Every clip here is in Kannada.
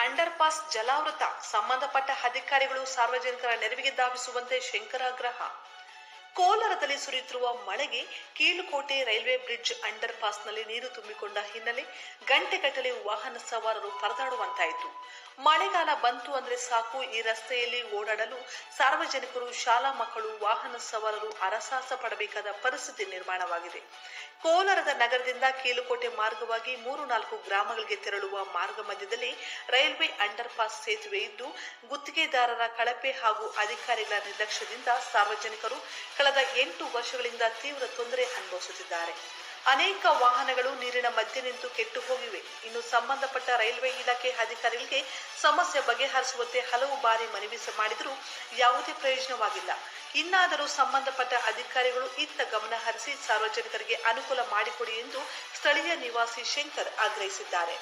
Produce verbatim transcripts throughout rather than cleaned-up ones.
ಅಂಡರ್ ಪಾಸ್ ಜಲಾವೃತ, ಸಂಬಂಧಪಟ್ಟ ಅಧಿಕಾರಿಗಳು ಸಾರ್ವಜನಿಕರ ನೆರವಿಗೆ ಧಾವಿಸುವಂತೆ ಶಂಕರ ಆಗ್ರಹ. ಕೋಲಾರದಲ್ಲಿ ಸುರಿಯುತ್ತಿರುವ ಮಳೆಗೆ ಕೀಲುಕೋಟೆ ರೈಲ್ವೆ ಬ್ರಿಡ್ಜ್ ಅಂಡರ್ ಪಾಸ್ನಲ್ಲಿ ನೀರು ತುಂಬಿಕೊಂಡ ಹಿನ್ನೆಲೆ ಗಂಟೆಗಟ್ಟಲೆ ವಾಹನ ಸವಾರರು ಪರದಾಡುವಂತಾಯಿತು. ಮಳೆಗಾಲ ಬಂತು ಅಂದ್ರೆ ಸಾಕು, ಈ ರಸ್ತೆಯಲ್ಲಿ ಓಡಾಡಲು ಸಾರ್ವಜನಿಕರು, ಶಾಲಾ ಮಕ್ಕಳು, ವಾಹನ ಸವಾರರು ಅರಸಾಸ ಪಡಬೇಕಾದ ಪರಿಸ್ಥಿತಿ ನಿರ್ಮಾಣವಾಗಿದೆ. ಕೋಲಾರದ ನಗರದಿಂದ ಕೀಲುಕೋಟೆ ಮಾರ್ಗವಾಗಿ ಮೂರು ನಾಲ್ಕು ಗ್ರಾಮಗಳಿಗೆ ತೆರಳುವ ಮಾರ್ಗ ಮಧ್ಯದಲ್ಲಿ ರೈಲ್ವೆ ಅಂಡರ್ ಪಾಸ್ ಸೇತುವೆ ಇದ್ದು, ಗುತ್ತಿಗೆದಾರರ ಕಳಪೆ ಹಾಗೂ ಅಧಿಕಾರಿಗಳ ನಿರ್ಲಕ್ಷ್ಯದಿಂದ ಸಾರ್ವಜನಿಕರು ಕಳೆದ ಎಂಟು ವರ್ಷಗಳಿಂದ ತೀವ್ರ ತೊಂದರೆ ಅನುಭವಿಸುತ್ತಿದ್ದಾರೆ. ಅನೇಕ ವಾಹನಗಳು ನೀರಿನ ಮಧ್ಯೆ ನಿಂತು ಕೆಟ್ಟು ಹೋಗಿವೆ. ಇನ್ನು ಸಂಬಂಧಪಟ್ಟ ರೈಲ್ವೆ ಇಲಾಖೆ ಅಧಿಕಾರಿಗಳಿಗೆ ಸಮಸ್ಯೆ ಬಗೆಹರಿಸುವಂತೆ ಹಲವು ಬಾರಿ ಮನವಿ ಮಾಡಿದರೂ ಯಾವುದೇ ಪ್ರಯೋಜನವಾಗಿಲ್ಲ. ಇನ್ನಾದರೂ ಸಂಬಂಧಪಟ್ಟ ಅಧಿಕಾರಿಗಳು ಇತ್ತ ಗಮನ ಹರಿಸಿ ಸಾರ್ವಜನಿಕರಿಗೆ ಅನುಕೂಲ ಮಾಡಿಕೊಡಿ ಎಂದು ಸ್ಥಳೀಯ ನಿವಾಸಿ ಶಂಕರ್ ಆಗ್ರಹಿಸಿದ್ದಾರೆ.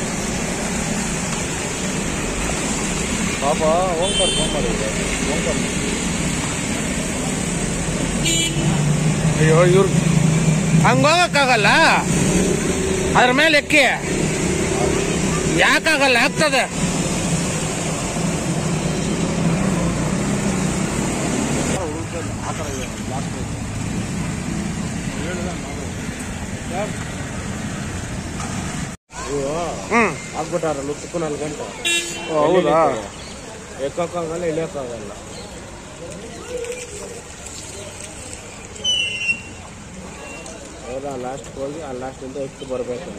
ಅಯ್ಯೋ, ಇವ್ರು ಹಂಗೋಗಕ್ಕಾಗಲ್ಲ, ಅದ್ರ ಮೇಲೆ ಎಕ್ಕಿ ಯಾಕಾಗಲ್ಲ, ಆಗ್ತದೆ. ಹ್ಮ್ ಆಗ್ಬಿಟ್ಟಾರಲ್ಲ ಉತ್ತಕ್ಕೂ ನಾಲ್ಕು ಗಂಟೆ. ಹೌದಾ? ಎಕ್ಕಾಗಲ್ಲ, ಇಳಿಯೋಕ್ಕಾಗಲ್ಲ. ಹೌದಾ? ಲಾಸ್ಟ್ ಹೋಗಿ ಆ ಲಾಸ್ಟಿಂದ ಎಷ್ಟು ಬರಬೇಕು.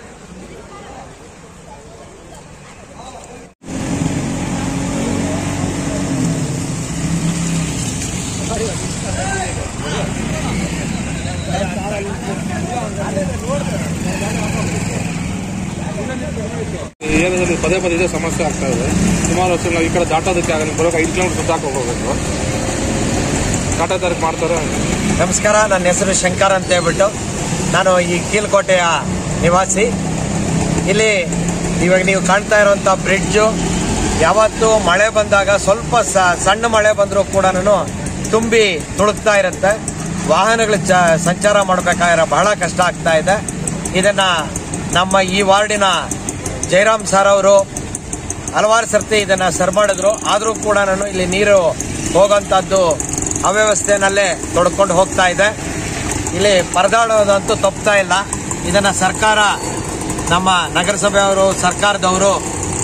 ಏನಾದರೂ ಪದೇ ಪದೇ ಇದೇ ಸಮಸ್ಯೆ ಆಗ್ತಾ ಇದೆ. ಸುಮಾರು ವರ್ಷ ನಾವು ಈ ಕಡೆ ದಾಟೋದಕ್ಕೆ ಆಗಲಿ, ಬರೋಕೆ ಐದು ಕಿಲೋಮೀಟರ್ ಸುತ್ತಾಕ ಹೋಗಬೇಕು. ಟಾಟಾ ತಾರೀಕು ಮಾಡ್ತಾರೆ. ನಮಸ್ಕಾರ, ನನ್ನ ಹೆಸರು ಶಂಕರ್ ಅಂತ ಹೇಳ್ಬಿಟ್ಟು ನಾನು ಈ ಕೀಲುಕೋಟೆಯ ನಿವಾಸಿ. ಇಲ್ಲಿ ಇವಾಗ ನೀವು ಕಾಣ್ತಾ ಇರುವಂಥ ಬ್ರಿಡ್ಜು ಯಾವತ್ತು ಮಳೆ ಬಂದಾಗ ಸ್ವಲ್ಪ ಸಣ್ಣ ಮಳೆ ಬಂದರೂ ಕೂಡ ತುಂಬಿ ತುಳುಕ್ತಾ ಇರುತ್ತೆ. ವಾಹನಗಳು ಚ ಸಂಚಾರ ಮಾಡಬೇಕಾದ್ರೆ ಬಹಳ ಕಷ್ಟ ಆಗ್ತಾ ಇದೆ. ಇದನ್ನು ನಮ್ಮ ಈ ವಾರ್ಡಿನ ಜಯರಾಮ್ ಸರ್ ಅವರು ಹಲವಾರು ಸರ್ತಿ ಇದನ್ನು ಸರಿ ಮಾಡಿದ್ರು. ಆದರೂ ಕೂಡ ನಾನು ಇಲ್ಲಿ ನೀರು ಹೋಗೋಂಥದ್ದು ಅವ್ಯವಸ್ಥೆನಲ್ಲೇ ತೊಡ್ಕೊಂಡು ಹೋಗ್ತಾ ಇದೆ. ಇಲ್ಲಿ ಪರದಾಡೋದಂತೂ ತಪ್ಪುತ್ತಾ ಇಲ್ಲ. ಇದನ್ನು ಸರ್ಕಾರ, ನಮ್ಮ ನಗರಸಭೆಯವರು, ಸರ್ಕಾರದವರು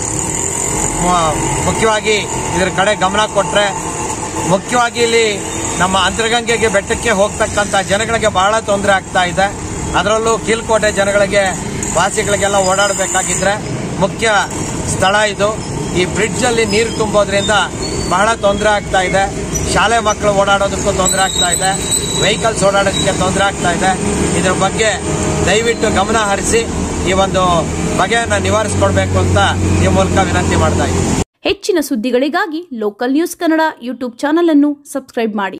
ಮುಖ್ಯವಾಗಿ ಇದರ ಕಡೆ ಗಮನ ಕೊಟ್ಟರೆ, ಮುಖ್ಯವಾಗಿ ಇಲ್ಲಿ ನಮ್ಮ ಅಂತರಗಂಗೆಗೆ ಬೆಟ್ಟಕ್ಕೆ ಹೋಗ್ತಕ್ಕಂಥ ಜನಗಳಿಗೆ ಬಹಳ ತೊಂದರೆ ಆಗ್ತಾ ಇದೆ. ಅದರಲ್ಲೂ ಕೀಲುಕೋಟೆ ಜನಗಳಿಗೆ, ವಾಸಿಗಳಿಗೆಲ್ಲ ಓಡಾಡಬೇಕಾಗಿದ್ರೆ ಮುಖ್ಯ ಸ್ಥಳ ಇದು. ಈ ಬ್ರಿಡ್ಜಲ್ಲಿ ನೀರು ತುಂಬೋದ್ರಿಂದ ಬಹಳ ತೊಂದರೆ ಆಗ್ತಾ ಇದೆ. ಶಾಲೆ ಮಕ್ಕಳು ಓಡಾಡೋದಕ್ಕೂ ತೊಂದರೆ ಆಗ್ತಾ ಇದೆ, ವೆಹಿಕಲ್ಸ್ ಓಡಾಡೋದಕ್ಕೆ ತೊಂದರೆ ಆಗ್ತಾ ಇದೆ. ಇದರ ಬಗ್ಗೆ ದಯವಿಟ್ಟು ಗಮನ ಹರಿಸಿ ಈ ಒಂದು ಬಗೆಯನ್ನು ನಿವಾರಿಸಿಕೊಡ್ಬೇಕು ಅಂತ ಈ ಮೂಲಕ ವಿನಂತಿ ಮಾಡ್ತಾ ಇದ್ದೀನಿ. ಹೆಚ್ಚಿನ ಸುದ್ದಿಗಳಿಗಾಗಿ local news Kannada YouTube channel ಅನ್ನು ಸಬ್ಸ್ಕ್ರೈಬ್ ಮಾಡಿ.